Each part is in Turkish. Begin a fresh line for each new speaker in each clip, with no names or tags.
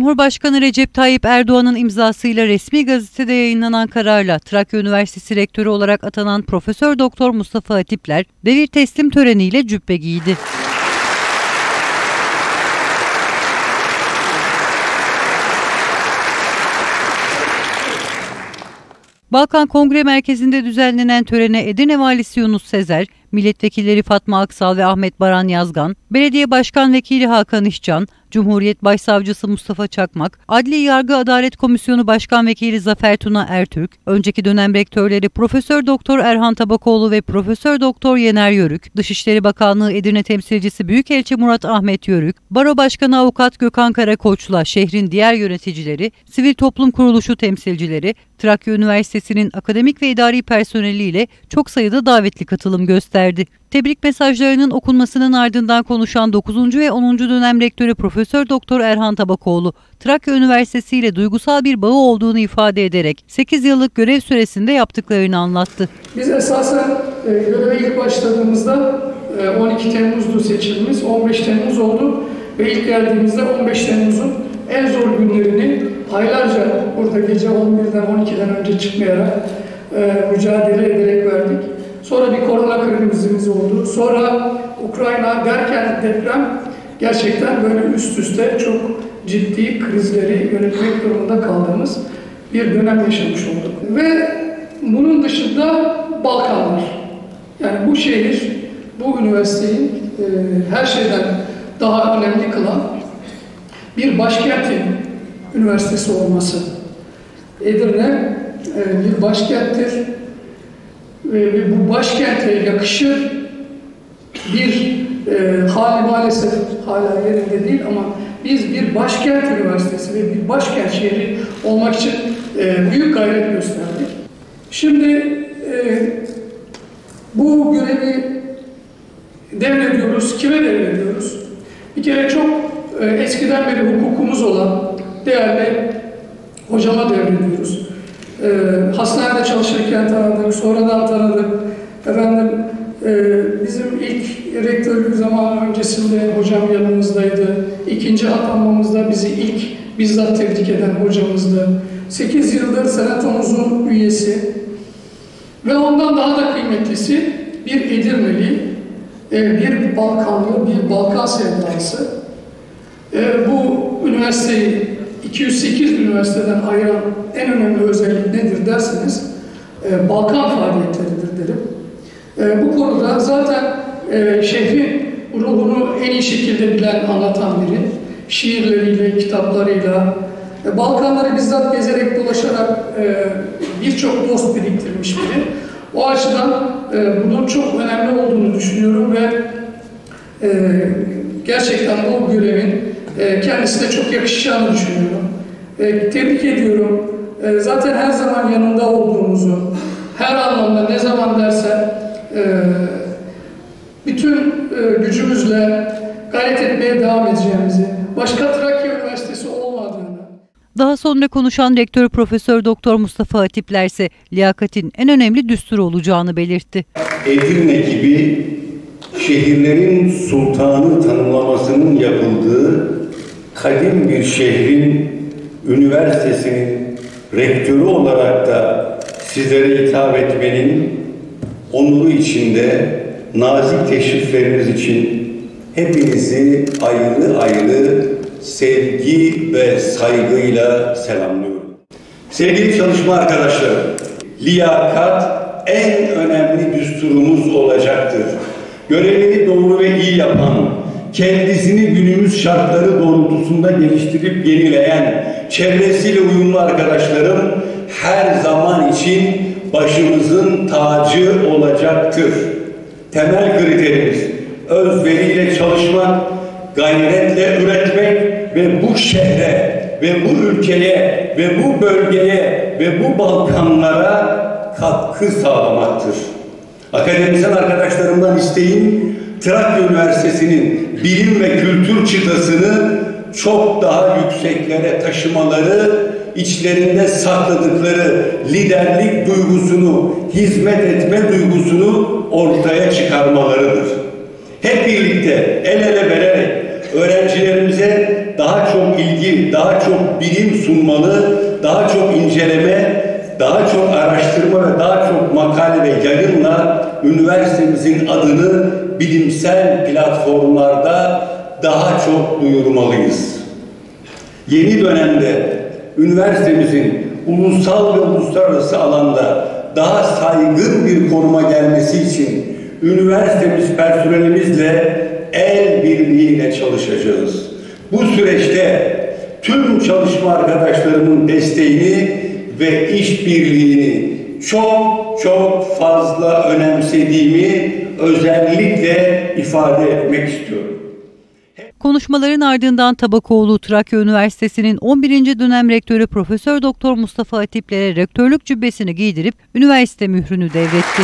Cumhurbaşkanı Recep Tayyip Erdoğan'ın imzasıyla resmi gazetede yayınlanan kararla Trakya Üniversitesi Rektörü olarak atanan Profesör Doktor Mustafa Atipler devir teslim töreniyle cübbe giydi. Balkan Kongre Merkezi'nde düzenlenen törene Edirne Valisi Yunus Sezer, milletvekilleri Fatma Aksal ve Ahmet Baran Yazgan, Belediye Başkan Vekili Hakan İşcan, Cumhuriyet Başsavcısı Mustafa Çakmak, Adli Yargı Adalet Komisyonu Başkan Vekili Zafer Tuna Ertürk, önceki dönem rektörleri Profesör Doktor Erhan Tabakoğlu ve Profesör Doktor Yener Yörük, Dışişleri Bakanlığı Edirne Temsilcisi Büyükelçi Murat Ahmet Yörük, Baro Başkanı Avukat Gökhan Karakoç'la şehrin diğer yöneticileri, sivil toplum kuruluşu temsilcileri, Trakya Üniversitesi'nin akademik ve idari personeliyle çok sayıda davetli katılım gösterdi. Tebrik mesajlarının okunmasının ardından konuşan 9. ve 10. dönem rektörü Profesör Doktor Erhan Tabakoğlu, Trakya Üniversitesi ile duygusal bir bağı olduğunu ifade ederek 8 yıllık görev süresinde yaptıklarını anlattı.
Biz esasen göreve ilk başladığımızda 12 Temmuz'du seçimimiz, 15 Temmuz oldu ve ilk geldiğimizde 15 Temmuz'un en zor günlerini aylarca burada gece 11'den 12'den önce çıkmayarak mücadele ederek verdik. Sonra bir korona krizimiz oldu. Sonra Ukrayna derken deprem, gerçekten böyle üst üste çok ciddi krizleri yönetmek durumunda kaldığımız bir dönem yaşamış olduk. Ve bunun dışında Balkanlar. Yani bu şehir, bu üniversiteyi her şeyden daha önemli kılan bir başkentin üniversitesi olması. Edirne bir başkenttir. Ve bu başkente yakışır bir hali maalesef hala yerinde değil ama biz bir başkent üniversitesi ve bir başkent şehri olmak için büyük gayret gösterdik. Şimdi bu görevi devrediyoruz. Kime devrediyoruz? Bir kere çok eskiden beri hukukumuz olan değerli hocama devrediyoruz. Hastanede çalışırken tanıdık, sonradan tanıdık. Efendim, bizim ilk rektörlük zamanı öncesinde hocam yanımızdaydı. İkinci atanmamızda bizi ilk bizzat tebrik eden hocamızdı. 8 yıldır senatomuzun üyesi ve ondan daha da kıymetlisi bir Edirneli, bir Balkanlı, bir Balkan sevdalısı. Bu üniversiteyi 208 üniversiteden ayıran en önemli özellik nedir derseniz Balkan faaliyetleridir derim. Bu konuda zaten şehrin ruhunu en iyi şekilde bilen, anlatan biri. Şiirleriyle, kitaplarıyla, Balkanları bizzat gezerek, dolaşarak birçok dost biriktirmiş biri. O açıdan bunun çok önemli olduğunu düşünüyorum ve gerçekten bu görevin kendisine çok yakışacağını düşünüyorum. Tebrik ediyorum. Zaten her zaman yanında olduğumuzu, her anlamda ne zaman dersen bütün gücümüzle gayret etmeye devam edeceğimizi, başka Trakya Üniversitesi olmadığını.
Daha sonra konuşan rektör Profesör Doktor Mustafa Atipler ise liyakatin en önemli düsturu olacağını belirtti.
Edirne gibi şehirlerin sultanı tanımlamasının yapıldığı kadim bir şehrin üniversitesinin rektörü olarak da sizlere hitap etmenin onuru içinde, nazik teşrifleriniz için hepinizi ayrı ayrı sevgi ve saygıyla selamlıyorum. Sevgili çalışma arkadaşlarım, liyakat en önemli düsturumuz olacaktır. Görevini doğru ve iyi yapan, kendisini günümüz şartları doğrultusunda geliştirip yenileyen, çevresiyle uyumlu arkadaşlarım her zaman için başımızın tacı olacaktır. Temel kriterimiz özveriyle çalışmak, gayretle üretmek ve bu şehre ve bu ülkeye ve bu bölgeye ve bu Balkanlara katkı sağlamaktır. Akademisyen arkadaşlarımdan isteğim Trakya Üniversitesi'nin bilim ve kültür çıtasını çok daha yükseklere taşımaları, içlerinde sakladıkları liderlik duygusunu, hizmet etme duygusunu ortaya çıkarmalarıdır. Hep birlikte el ele vererek öğrencilerimize daha çok ilgi, daha çok bilim sunmalı, daha çok inceleme, daha çok araştırma ve daha çok makale ve yayınla üniversitemizin adını bilimsel platformlarda daha çok duyurmalıyız. Yeni dönemde üniversitemizin ulusal ve uluslararası alanda daha saygın bir konuma gelmesi için üniversitemiz personelimizle el birliğiyle çalışacağız. Bu süreçte tüm çalışma arkadaşlarımın desteğini ve işbirliğini çok fazla önemsediğimi özellikle ifade etmek istiyorum.
Konuşmaların ardından Tabakoğlu Trakya Üniversitesi'nin 11. dönem rektörü Profesör Doktor Mustafa Atiplere rektörlük cübbesini giydirip üniversite mührünü devretti.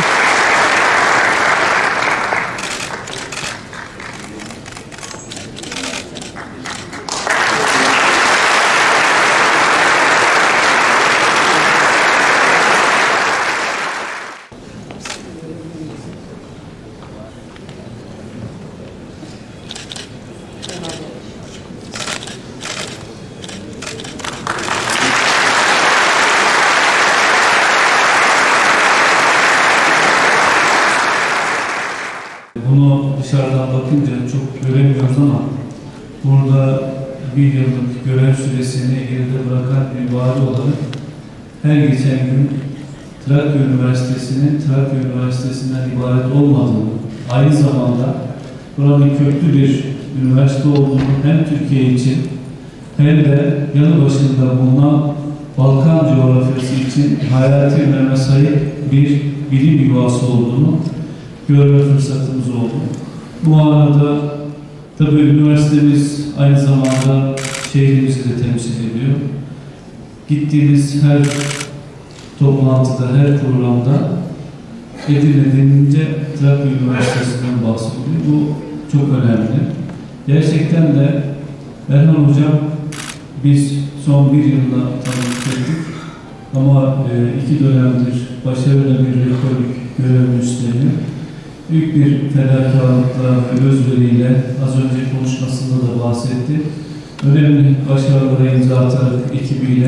Bunu dışarıdan bakınca çok göremiyoruz ama burada bir yıllık görev süresini geride bırakan bir vali olarak her geçen gün Trakya Üniversitesi'nin Trakya Üniversitesi'nden ibaret olmadığını, aynı zamanda buranın köklü bir üniversite olduğunu hem Türkiye için hem de yanı başında bulunan Balkan coğrafyası için hayati öneme sahip bir bilim yuvası olduğunu görme fırsatımız oldu. Bu arada tabii üniversitemiz aynı zamanda şehrimizi de temsil ediyor. Gittiğimiz her toplantıda, her programda Edirne denince Trakya Üniversitesi'nden bahsediyor. Bu çok önemli. Gerçekten de Erhan Hocam biz son bir yılda tanıştık ama 2 dönemdir başarılı bir rektörlük görevini üstleniyor. Büyük bir fedakarlıkla ve özveriyle az önce konuşmasında da bahsetti. Önemli başarılara imza atarak ekibiyle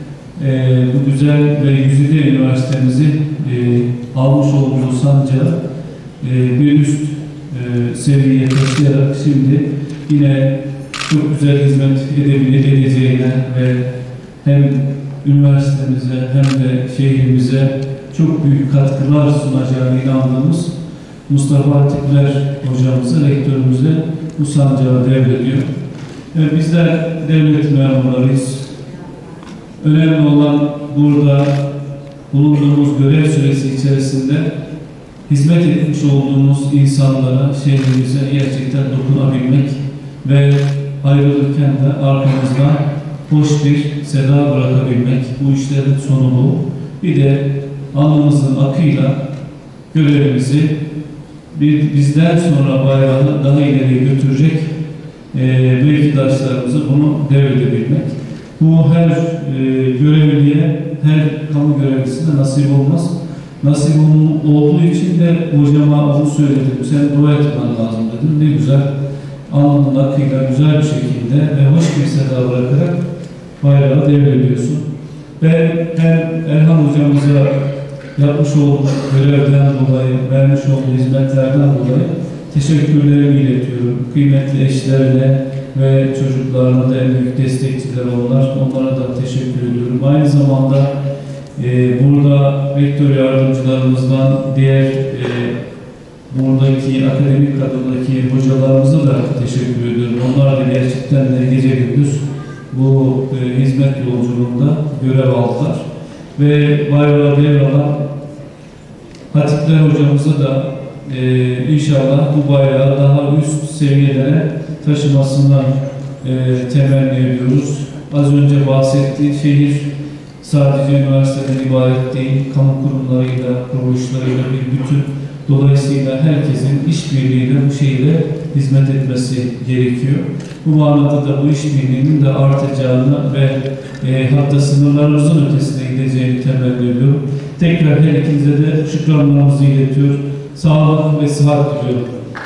bu güzel ve güzide üniversitemizi almış olduğu sancağı bir üst seviyeye taşıyarak şimdi yine çok güzel hizmet edeceğine ve hem üniversitemize hem de şehrimize çok büyük katkılar sunacağına inandığımız Mustafa Atipler hocamıza, rektörümüze bu sancağı devrediyor. Bizler devlet memurlarıyız. Önemli olan burada bulunduğumuz görev süresi içerisinde hizmet etmiş olduğumuz insanlara, şehrimize gerçekten dokunabilmek ve ayrılırken de arkamızdan hoş bir seda bırakabilmek. Bu işlerin sonu bu. Bir de alnımızın akıyla görevimizi bizden sonra bayrağı daha ileriye götürecek mevkidaşlarımıza bunu devredebilmek. Bu her görevliye, her kamu görevlisine nasip olmaz. Nasip olduğu için de hocama onu söyledim. Sen dua etmen lazım dedim. Ne güzel, alnının akıyla güzel bir şekilde ve hoş bir seda bırakarak bayrağı devrediyorsun. Ben hem Erhan hocamıza yapmış olduğu görevden dolayı, vermiş olduğu hizmetlerden dolayı teşekkürlerimi iletiyorum. Kıymetli eşlerine ve çocuklarına da en büyük destekçiler onlar. Onlara da teşekkür ediyorum. Aynı zamanda burada rektör yardımcılarımızdan diğer buradaki akademik kadrodaki hocalarımıza da teşekkür ediyorum. Onlar da gerçekten de gece gündüz bu hizmet yolculuğunda görev aldılar. Ve bayrağı devralan Hatipler hocamıza da inşallah bu bayrağı daha üst seviyelere taşımasından temenni ediyoruz. Az önce bahsettiği şehir sadece üniversiteden ibaret değil, kamu kurumlarıyla, kuruluşlarıyla bir bütün. Dolayısıyla herkesin işbirliğiyle bu şehire hizmet etmesi gerekiyor. Bu manada da bu işbirliğinin de artacağını ve hatta sınırlarımızın ötesine gideceğini temenni ediyorum. Tekrar her ikinize de şükranlarımızı iletiyor. Sağlık ve sıhhat diliyorum.